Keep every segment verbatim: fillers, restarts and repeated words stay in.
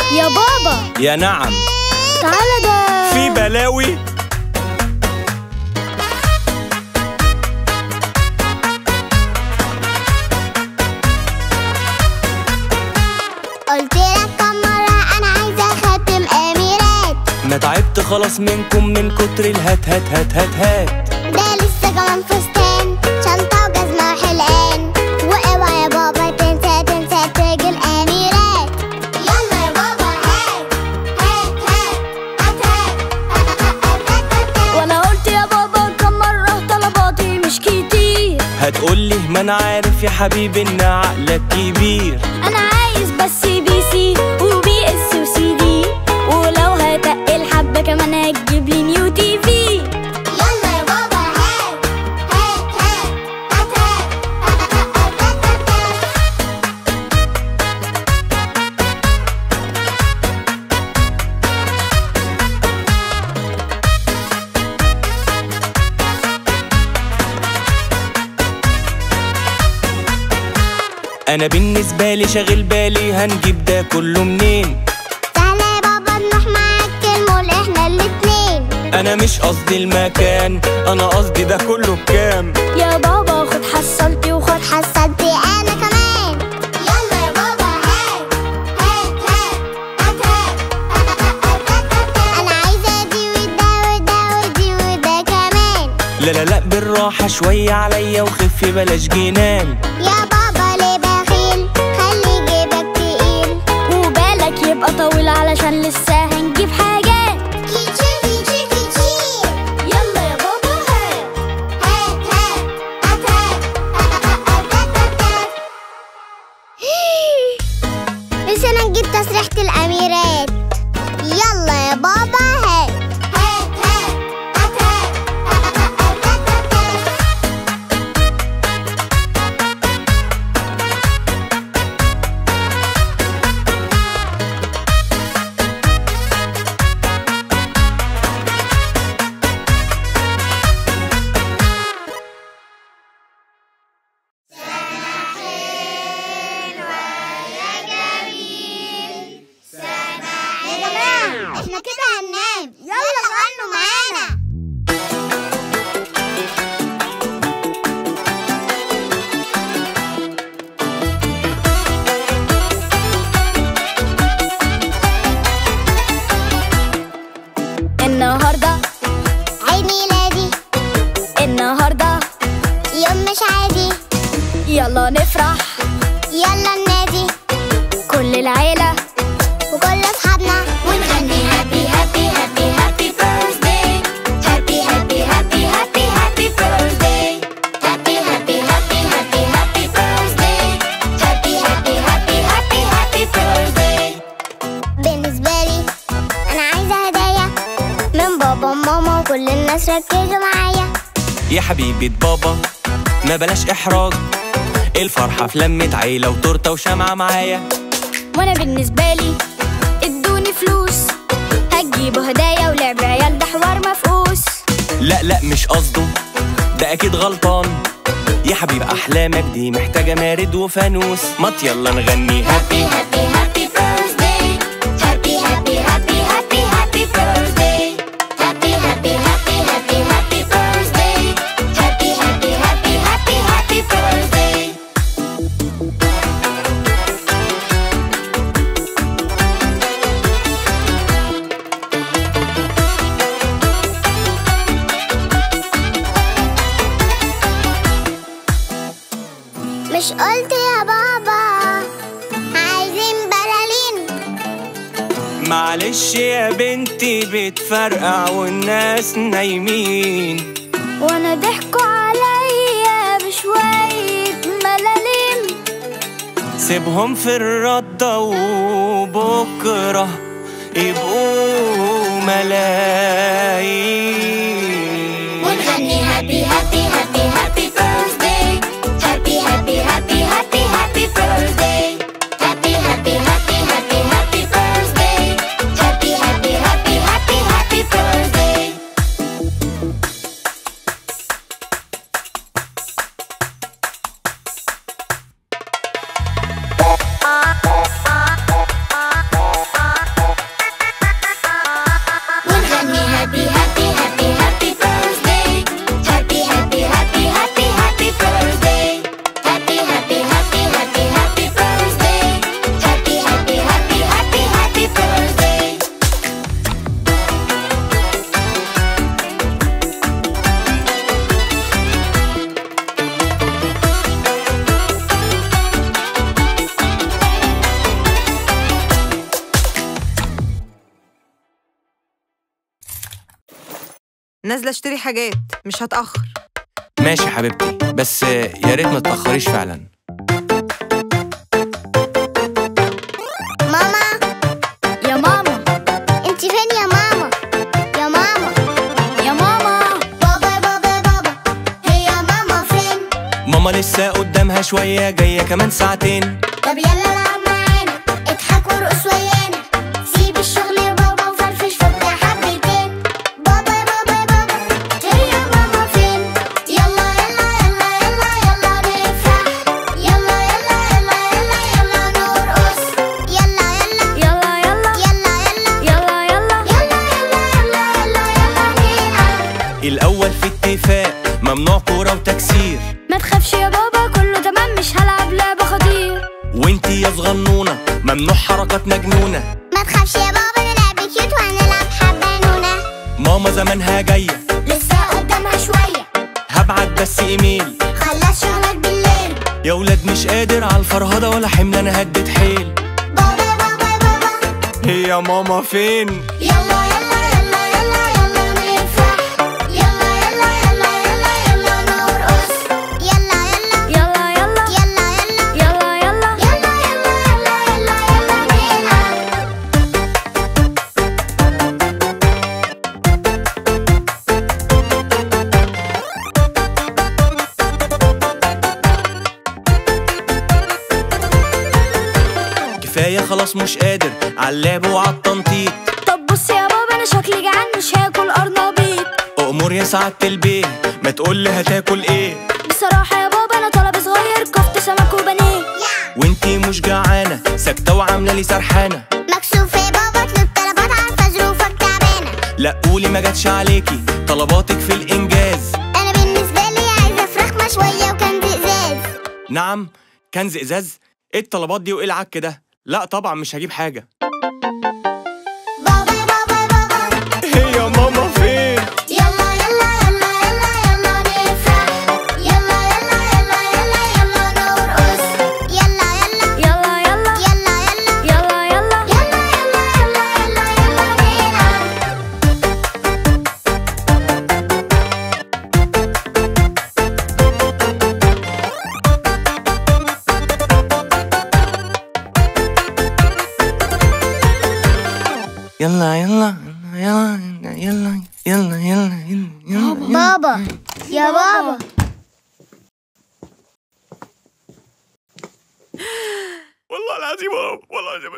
يا بابا. يا نعم. تعالى ده في بلاوي. قلتلك كم مرة أنا عايزة خاتم أميرات. ما تعبت خلاص منكم من كتر الهات هات هات هات هات. ده لسه كمان فستان، شنطة وجزمة وحلقان. واوعى يا بابا تنسى تنسى تاج الأميرات. يلا يا بابا هات هات هات هات هات. وانا قلت يا بابا كم مرة طلباتي مش كتير. هتقولي ما انا عارف يا حبيبي ان عقلك كبير. انا عايز بس بي سي وبي اس وسي دي، ولو هتقل حبة كمان هتجيب لي نيو تي في. يلا يا بابا هات هات هات هات انا بالنسبة لي شاغل بالي هنجيب ده كله منين. تعالى يا بابا نروح معاك المول احنا الاتنين. انا مش قصدي المكان، انا قصدي ده كله بكام. يا بابا خد حصلتي وخد حصلتي انا كمان. يلا يا بابا هات هات هات هات هات. انا عايزة دي وده وده ودي وده كمان. لا لا لا بالراحة شوية عليا وخفي بلاش جنان. يا بابا ليه بخيل؟ خلي جيبك تقيل وبالك يبقى طويل علشان لسه هنجيب حاجات. كتير كتير كتير. يلا يا بابا هات هات هات هات هات. نسينا نجيب تسريحة الأميرات. يلا يا بابا هات هات هات هات هات. احنا كده هننام، يلا غنوا معانا. النهاردة عيد ميلادي، النهاردة يوم مش عادي. يلا نفرح يلا النادي كل العيلة وكل اصحابنا ونغني هابي هابي هابي هابي بيرثداي. هابي هابي هابي هابي هابي بيرثداي. هابي هابي هابي هابي هابي بيرثداي. هابي هابي هابي هابي هابي بيرثداي. بالنسبة لي أنا عايزة هدايا من بابا وماما وكل الناس ركزوا معايا. يا حبيبة بابا ما بلاش احراج، الفرحة في لمة عيلة وتورتة وشمعة معايا. وانا بالنسبة لي ادوني فلوس هتجيبوا هدايا ولعب عيال، ده حوار مفقوس. لا لا مش قصده، ده اكيد غلطان. يا حبيب احلامك دي محتاجة مارد وفانوس. ما يلا نغني هابي هابي هابي بيرثداي. هابي هابي هابي هابي هابي بيرثداي. هابي هابي هابي هابي هابي بيرثداي. هابي هابي هابي هابي هابي بيرثداي. مش قلت يا بابا عايزين بلالين؟ معلش يا بنتي بتفرقع والناس نايمين. وانا ضحكوا عليا بشوية ملاليم. سيبهم في الردة وبكرة يبقوا ملايين. ونغني هابي هابي هابي هابي بيرثداي. هابي هابي هابي هابي هابي بيرثداي. هابي هابي هابي هابي هابي بيرثداي. هابي هابي هابي هابي هابي بيرثداي. نازلة اشتري حاجات، مش هتأخر. ماشي حبيبتي، بس يا ريت ما تتأخريش فعلا. ماما يا ماما انت فين يا ماما؟ يا ماما يا ماما بابا بابا بابا هي ماما فين؟ ماما لسه قدامها شوية، جاية كمان ساعتين. طب يلا العب معانا، اضحك وارقص ويانا، سيب الشغل يا بابا وفرفش فكنا حبتين. بابا بابا بابا هي ماما فين؟ يلا يلا يلا يلا يلا نفرح، يلا يلا يلا يلا يلا نرقص، يلا يلا يلا يلا يلا يلا يلا يلا يلا يلا يلا يلا نلعب. الأول في اتفاق، ممنوع كورة وتكسير. ما تخافش يا بابا كله تمام، مش هلعب لعبة خطير. وانتي يا صغنونة ممنوع حركات مجنونة. ما تخافش يا بابا نلعب كيوت وهنلعب حبانونة. ماما زمانها جاية، لسه قدامها شوية، هبعت بس ايميل. خلص شغلك بالليل. يا ولاد مش قادر على الفرهدة ولا حمل، انا هديت حيل. بابا بابا بابا هي ماما فين؟ يلا يلا يلا يلا يلا نفرح، يلا يلا يلا يلا يلا نرقص، يلا يلا يلا يلا يلا يلا يلا يلا يلا يلا يلا يلا نلعب. كفاية خلاص مش قادر على اللعب وعلى التنطيط. طب بص يا بابا انا شكلي جعان، مش هاكل قرنبيط. أمور يا سعادة البيه، ما تقولي هتاكل ايه؟ بصراحة يا بابا انا طلبي صغير، كفتة سمك وبانيه. وانتي مش جعانة، ساكتة وعاملة لي سرحانة. مكسوف يا بابا اطلب طلبات، عارفة ظروفك تعبانة. لا قولي ما جاتش عليكي، طلباتك في الإنجاز. أنا بالنسبة لي عايزة فراخ مشوية وكان إزاز. نعم، كنز إزاز؟ ايه الطلبات دي وايه العك ده؟ لا طبعا مش هجيب حاجة. بابا بابا بابا هي ماما فين؟ يلا يلا يلا يلا يلا نفرح، يلا يلا يلا يلا يلا نرقص، يلا يلا يلا يلا يلا يلا يلا يلا يلا يلا يلا يلا يلا نلعب. يلا يلا يلا يلا يلا يلا يلا بابا يا بابا والله العظيم والله العظيم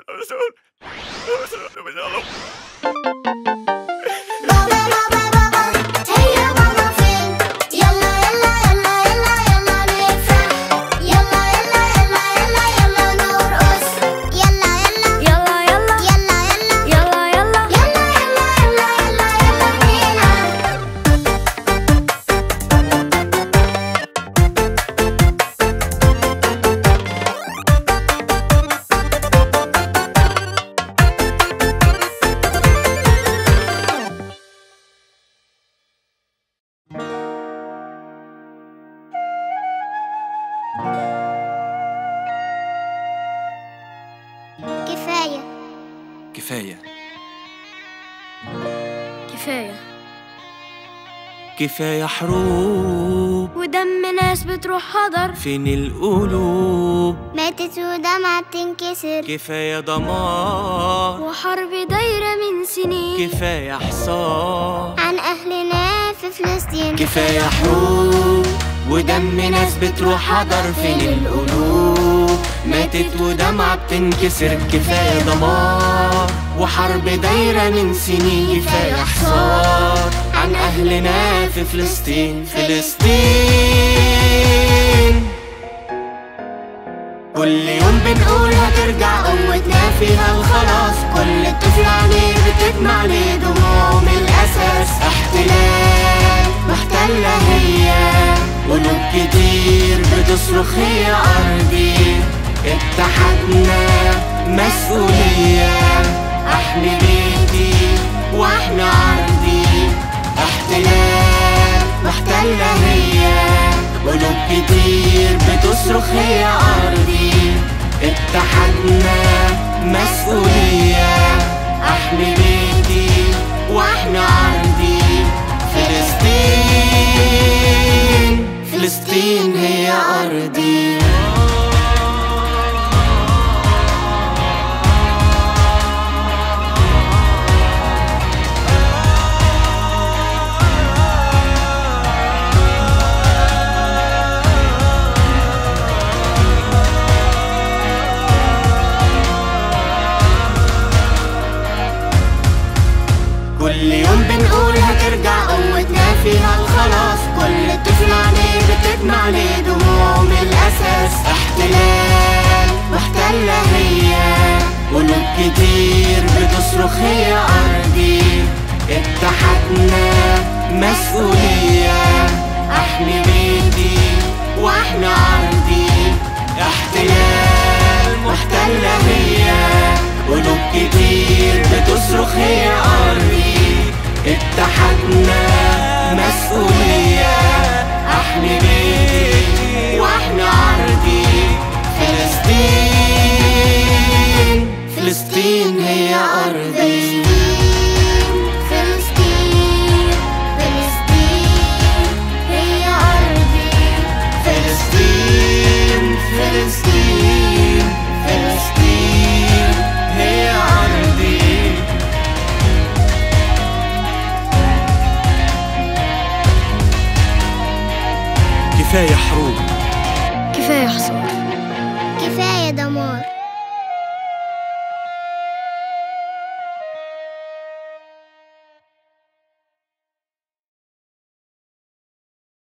بابا بابا بابا هي ماما فين؟ يلا يلا يلا يلا يلا نفرح، يلا يلا يلا يلا يلا نرقص، يلا يلا يلا يلا يلا يلا يلا يلا يلا يلا يلا يلا نلعب. كفاية كفاية كفاية كفاية حروب، ودم ناس بتروح هدر. فين القلوب؟ ماتت ودمعة تنكسر، كفاية دمار، وحرب دايرة من سنين. كفاية حصار. عن أهلنا في فلسطين. كفاية حروب، ودم ناس بتروح هدر. فين القلوب؟ ماتت ودمعة بتنكسر. كفاية دمار، وحرب دايرة من سنين. كفاية حصار عن أهلنا في فلسطين. فلسطين كل يوم بنقول هترجع قوتنا فيها الخلاص. كل طفل عليه بتجمع ليه دموعه من الأساس. احتلال محتلة هي، قلوب كتير بتصرخ هي أرضي. اتحدنا مسؤولية، أحمي بيتي وأحمي عرضي. احتلال محتلة هي، قلوب كتير بتصرخ هي أرضي. اتحدنا مسؤولية، أحمي بيتي وأحمي عرضي. فلسطين كفاية حروب، كفاية حصار، كفاية دمار.